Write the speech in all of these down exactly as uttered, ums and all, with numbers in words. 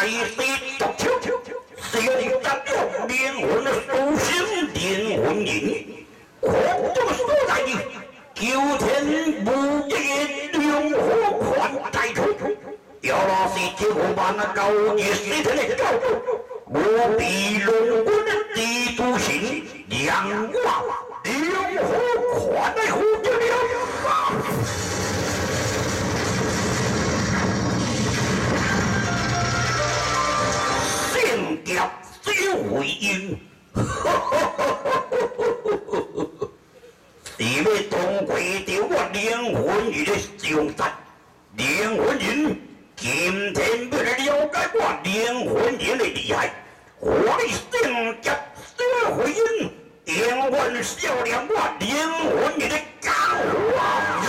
世独秋，是用咱用灵魂的苏醒灵魂人，空中所在的九天无极龙火宽带出，要那是九万那高一十天的高度，我比龙滚的地图形两万龙火宽带呼着了。剑甲小回应，你要通过着我灵魂人的上山，灵魂人今天为了了解我灵魂人的厉害，我的剑甲小回应，永远照亮我灵魂人的光华。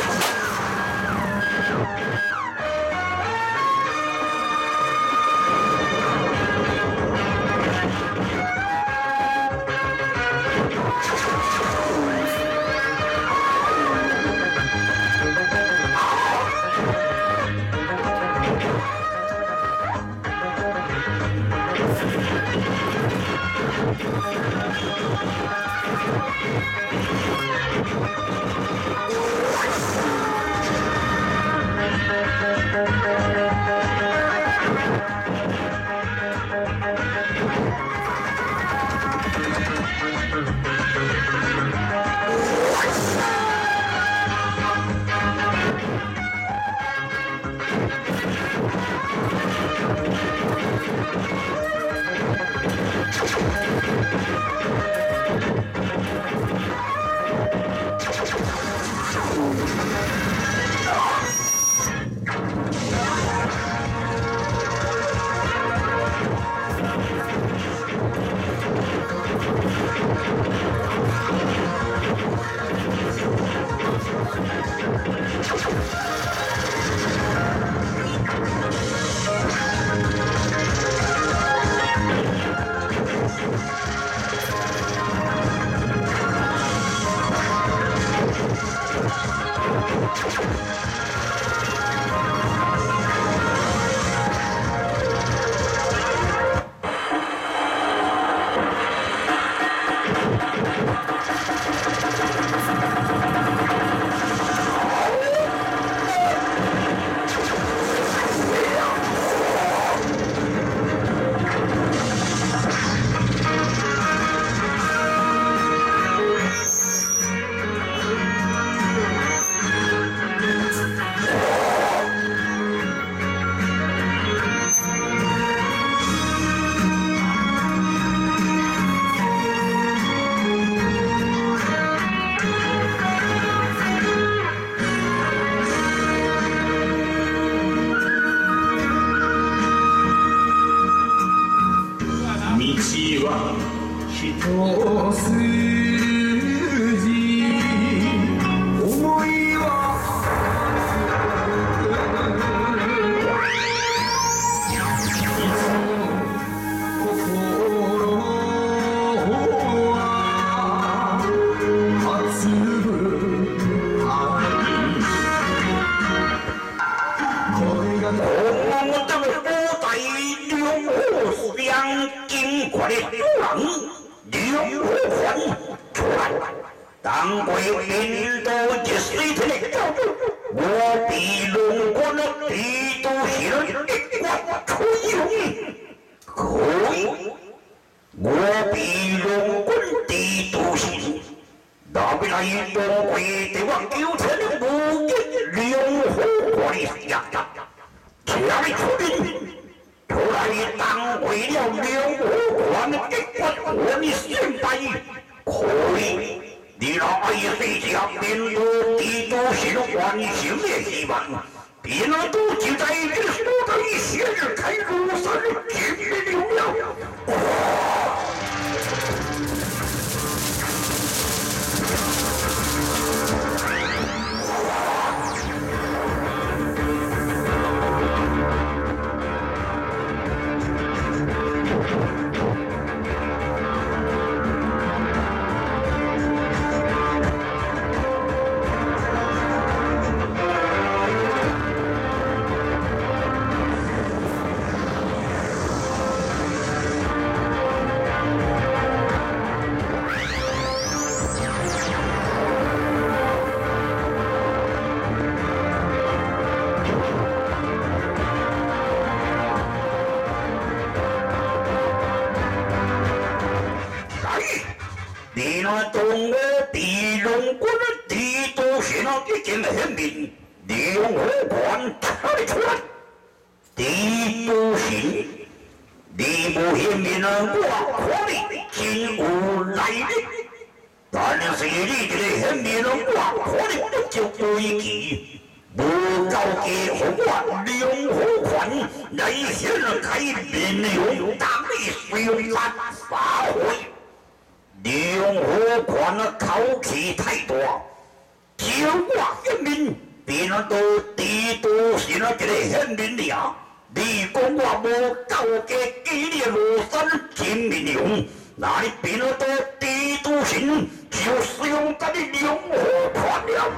那东吴地龙国的地都是那一件很明，利用火管查得出来。地都行，你不显明了我可力进无来历，但是你这个很明了我可力就不一记。不高给红万利火款来显了开民用大力使用三发挥，利用火款的口气太多，就我人民别人都地都是那这个很明了，你讲我无高给给你罗山金民用，那你别人都地都行就使用咱的利用火款了。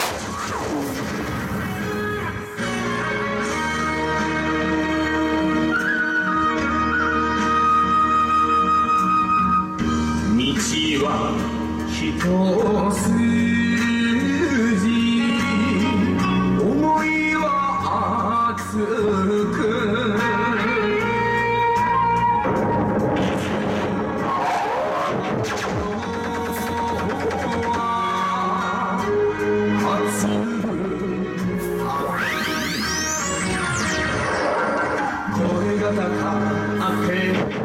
道は一筋思いは熱く声が高く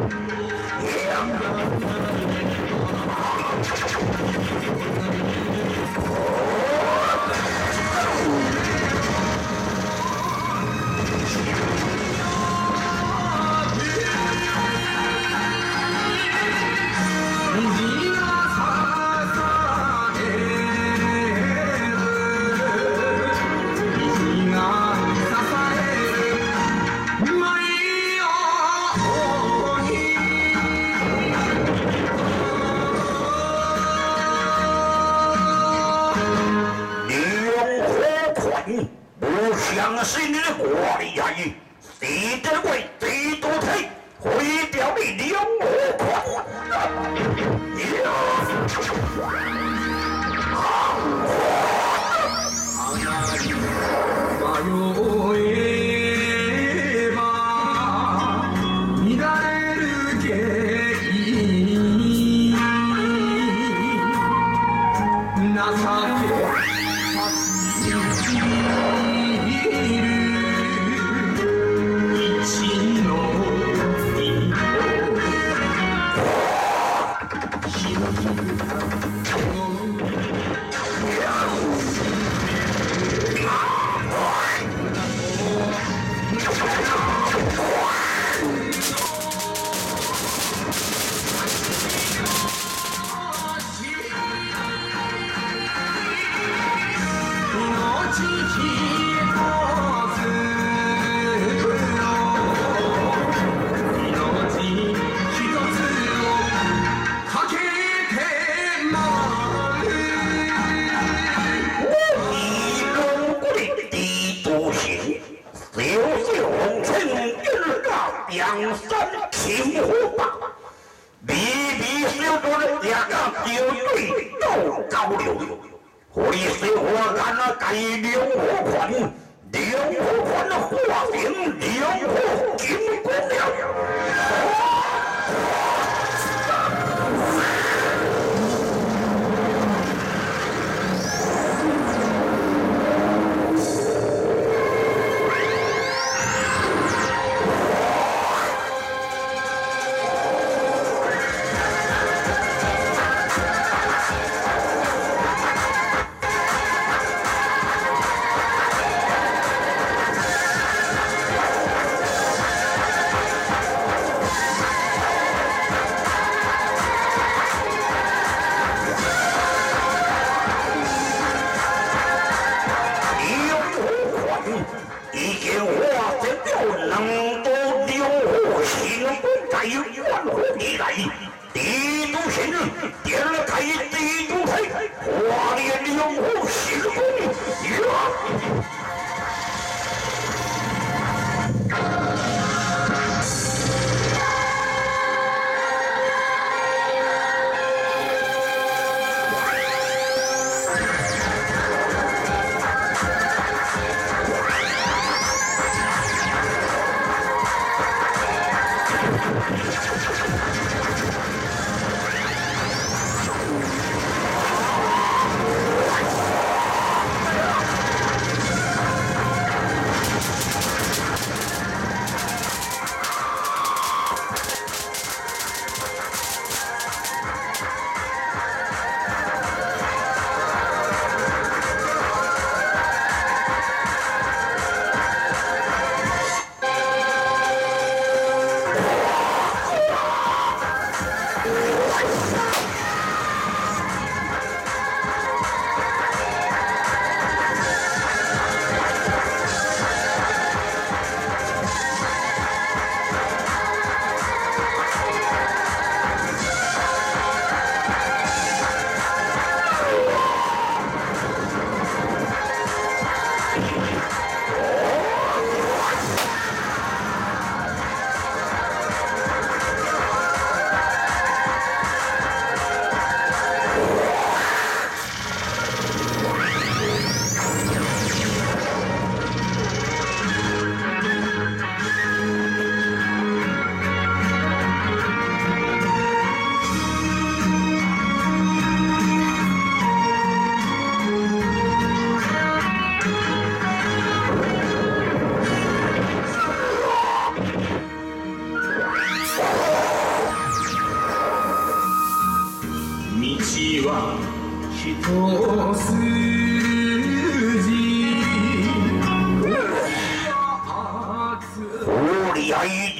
相信你的国力而已，谁得为最多退，会表你两我款。梁山青火把，比比小多的两个就对斗高流，会是我干了改良火款，良火款的化形良火金光了。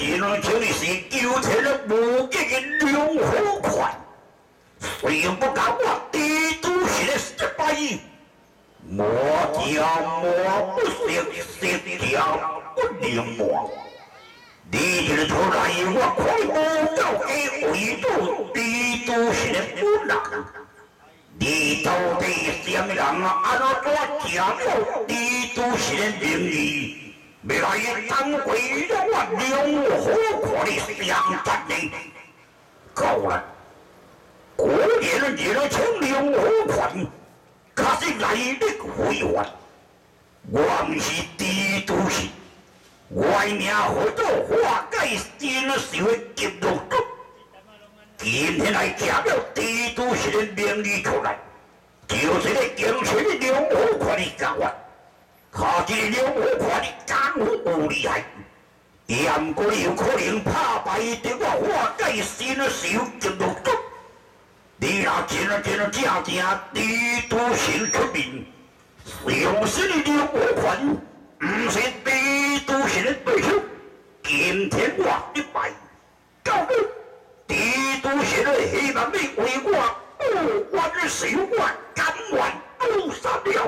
只能请你是纠缠了无极的两虎拳，虽然不敢我地都是的失败，莫叫莫不识，识叫不灵魔。你这出来我快无叫给为主，地都是的不能。你到底什么人啊？安怎假了地都是的名义？未来当归了我两虎看你相战的，够了！果然你了请两虎拳，可是来历辉煌。我唔是地都是，外名好做化解真实的极乐国。今天来假了地都是的名义出来，就是咧京城的两虎拳的讲法。他这两虎拳的功夫有厉害，也唔过有可能打败得我化解新手极乐国。你若真啊真啊正正地都神出面，用神的两虎拳，唔是地都神的对手。今天我一败，告你地都神的希望你为我不完的手腕，甘愿都杀了。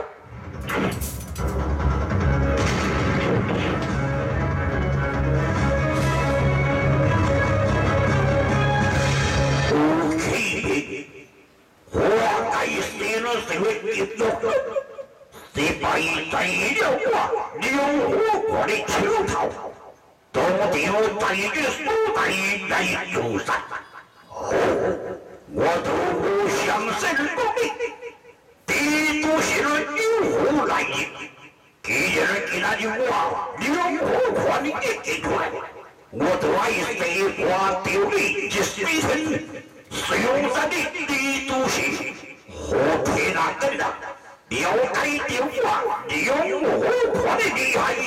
是会接触，是败在了我两虎拳的手头，当场在这所在来用杀。好，我都不相信我的，地都是有虎来的。既然今日我两虎拳一记出来，我就爱西瓜丢你一水村，用杀的地都是。好天啊！真的了解了我两虎拳的厉害。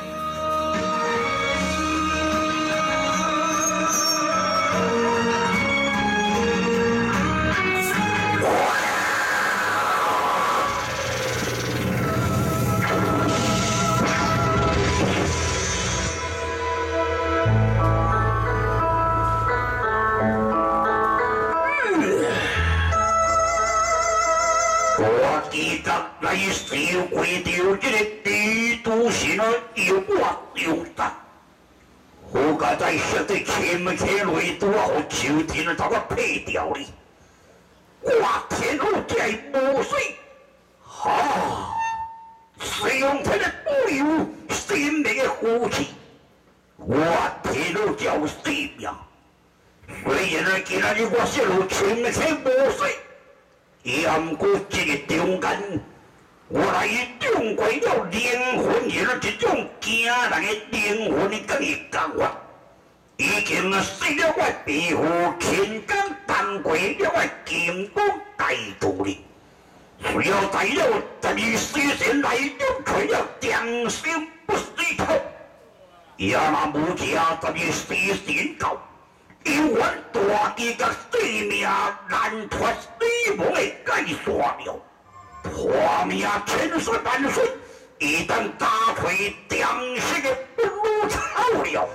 记得来收回掉这个地都是呢有我有的，好家在晓得前面前雷都好秋天了，把我配掉哩。我天后在无水，哈，使用他的保有生命的呼气，我天后叫性命。虽然今日我泄露前面前无水。也唔过这个中间，我来中过了灵魂也是一种惊人的灵魂的这个讲法，已经死了我皮肤天光当过了我金光大道理，需要在了十二时辰来中除了良心不死透，也那无家十二时辰到。因为大家甲性命难脱死亡的解散了，破命千岁万岁，一旦打退良心的不如草了。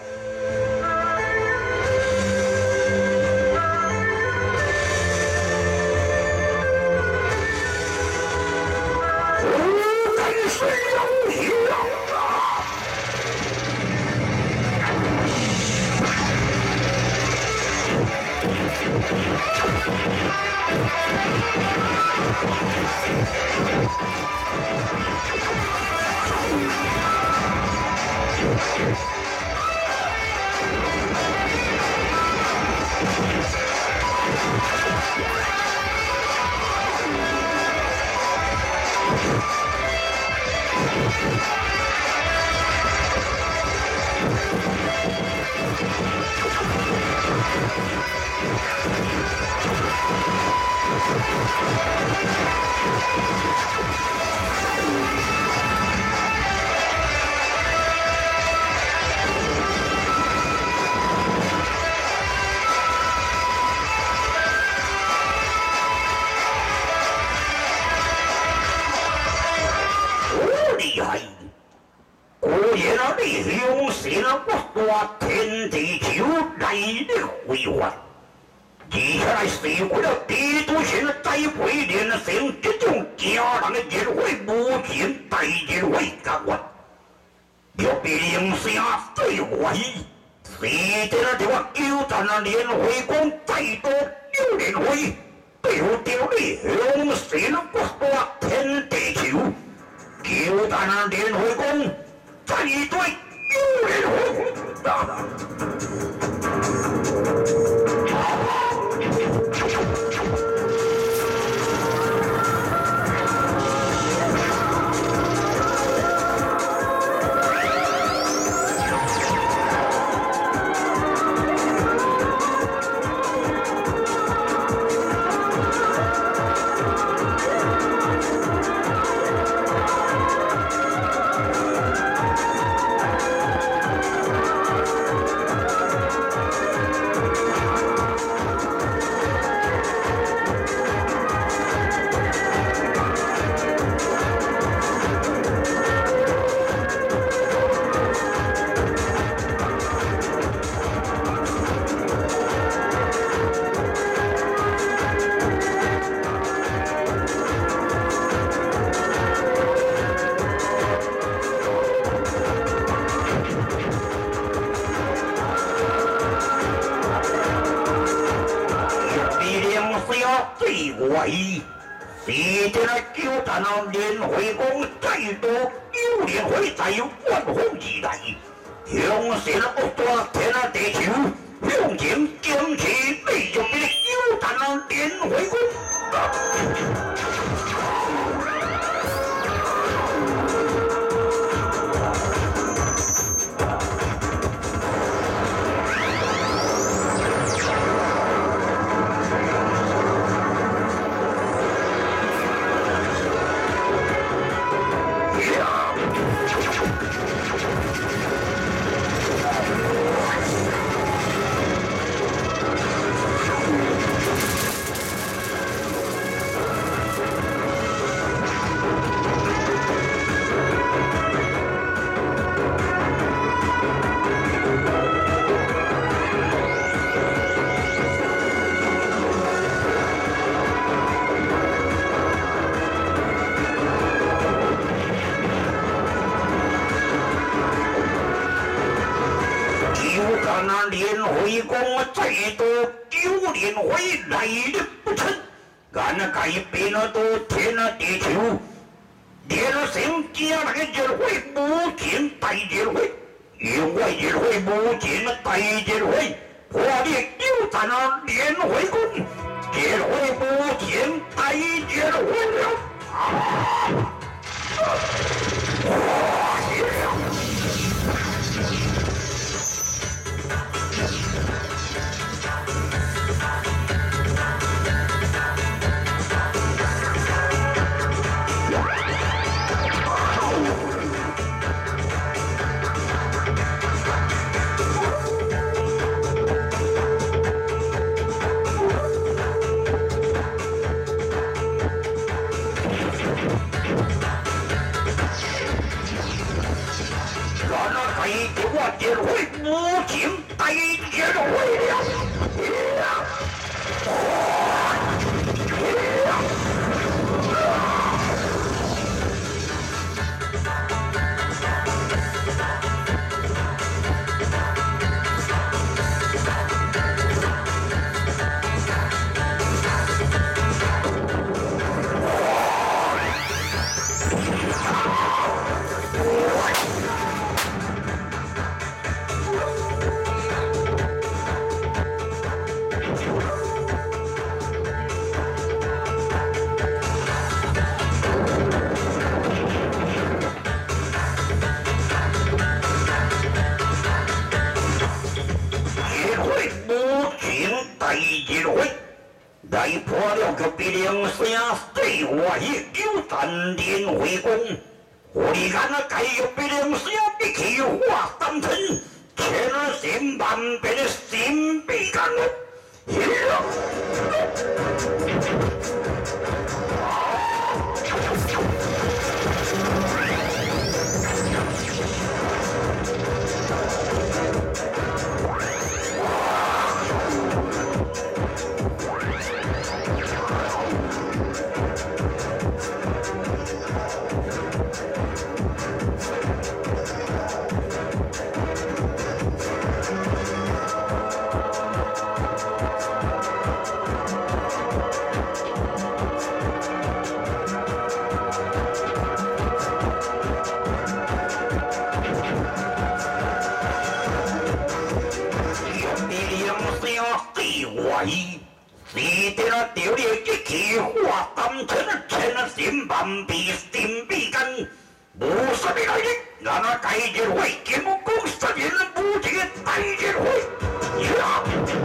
我真是有想啊！厉害！果然啊，你用神啊，不说天地来力辉煌。接下来社会了地都县在会连成这种家人的结会，目前大结会讲完，要比零下最坏。谁在那地方纠战了联会公再多有联会，对付掉你向谁能不多天地球？纠战了联会公再多有联会。最坏，现在来纠战了联会公再多有联会在万红以来，向前不断天啊地球，向前坚持内就比纠战了联会公。那联会公再多九联会来力不成，俺那改变了都天啊地球，连成家那个结会目前大结会，因为结会目前大结会，破裂纠战了联会公，结会目前大结会了。啊！我结会目前大结会了。来破了个比零下最坏有战联会公，我哋看那该有比零下的气化三层，千千万变的新被干了。哇！ 声对我意，是得了丢了一气化当成了千了心万比心比根，无什么来的，那那改结会，金木公十年不这个改结会，呀！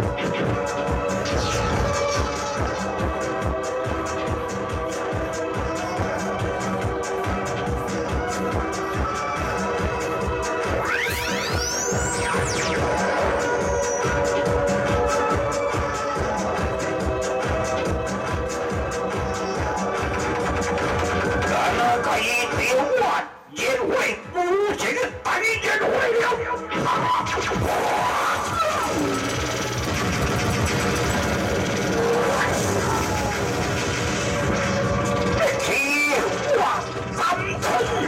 宴会不仅白宴会了，气化三层。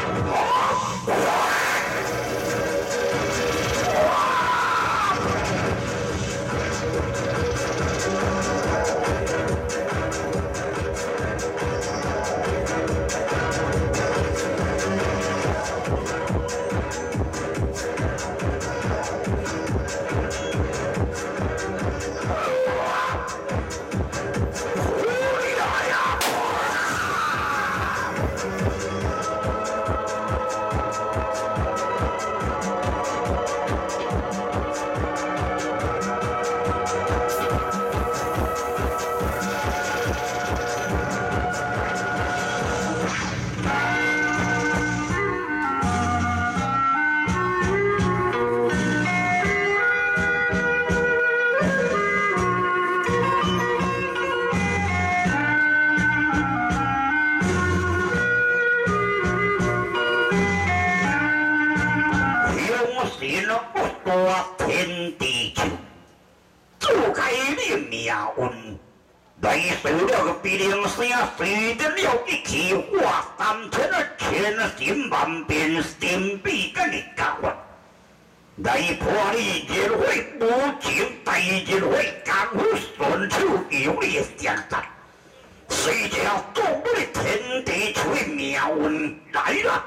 天地球，走开你命运，来受了个鼻梁声，随着了一气化三千的千心万变，神秘跟你交换。来破你结会无情，大结会刚好顺手有你相赞，谁叫做我的天地球的命运来了。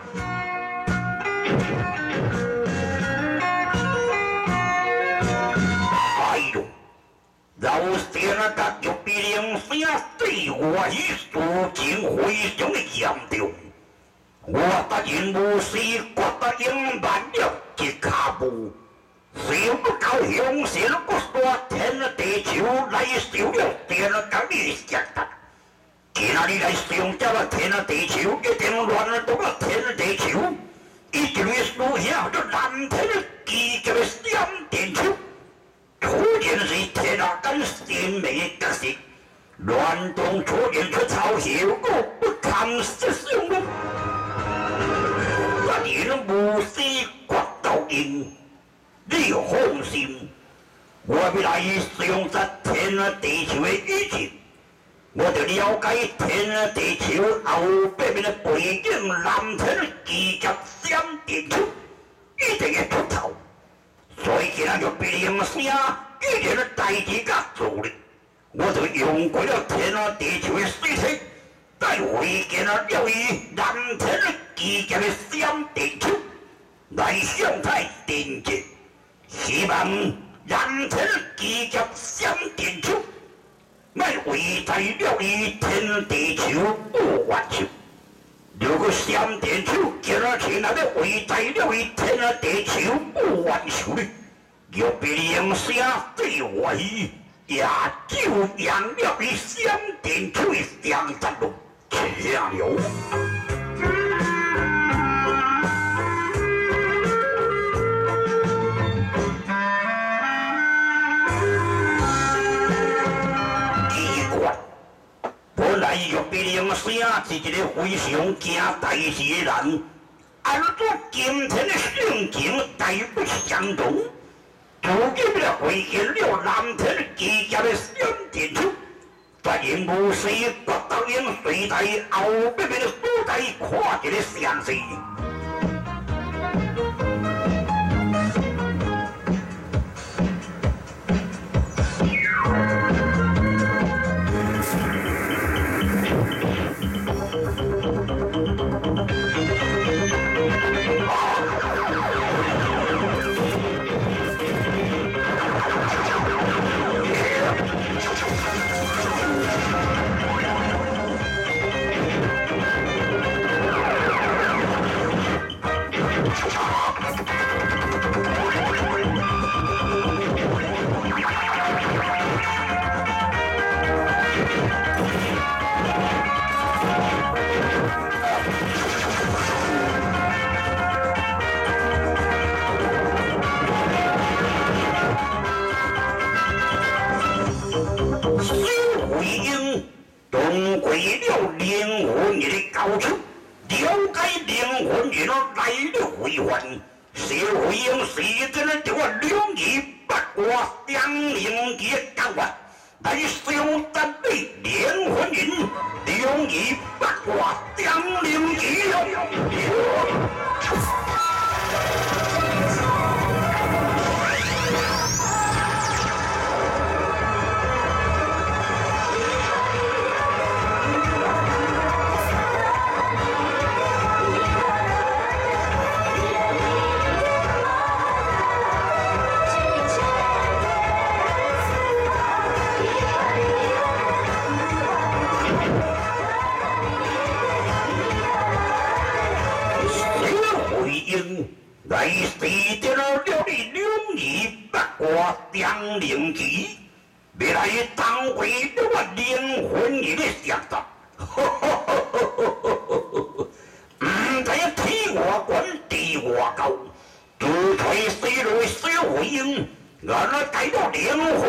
老先啊，甲玉鼻梁声对我以事情非常的严重，我答应无事，我答应办了一卡步，想不到乡神不煞天地球来受了天甲你相谈，今仔日来上交了天地球，一定乱了到了天地球，一定会输下这蓝天基极的闪电球。出现是天啊，跟神美角色，乱动出现出草效果不堪设想的。我因无事决斗赢，你放心，我要来上实天地球的意志，我就了解天地球后背面的背景，蓝天的基极闪电球一定会出头。所以今仔就别用声，一点的代志甲做咧，我就用过了天啊地球的水体，来会见了了伊蓝天的基极的闪电球，来向太电击，希望蓝天的基极闪电球，来会在了伊天地球不完球。如果闪电球今仔前来的会在了伊天啊地球不完球哩。玉鼻梁声对我意，也就养了伊闪电球的两十路车了。奇怪，本来玉鼻梁声是一个非常惊大事的人，按照今天的性情大不相同。如今了回现了蓝天基极的闪电球，但因无事，我答应随在后边的所在看一个详细。 灵节讲话，来小单位连婚姻，两仪八卦将灵节。来是着了你两仪八卦将灵节，未来当为了我连婚姻的想法。唔知天外管地外高，自吹水来水回应，俺那带到连婚